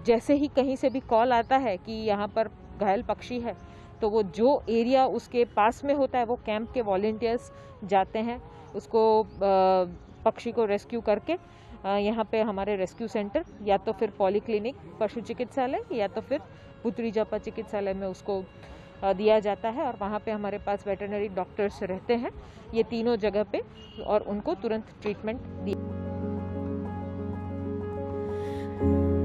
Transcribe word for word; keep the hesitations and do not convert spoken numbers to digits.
जैसे ही कहीं से भी कॉल आता है कि यहाँ पर घायल पक्षी है, तो वो जो एरिया उसके पास में होता है वो कैंप के वॉलंटियर्स जाते हैं, उसको पक्षी को रेस्क्यू करके यहाँ पे हमारे रेस्क्यू सेंटर या तो फिर पॉलीक्लिनिक पशु चिकित्सालय या तो फिर पुत्री जापा चिकित्सालय में उसको दिया जाता है। और वहाँ पे हमारे पास वेटरनरी डॉक्टर्स रहते हैं ये तीनों जगह पे, और उनको तुरंत ट्रीटमेंट दिया।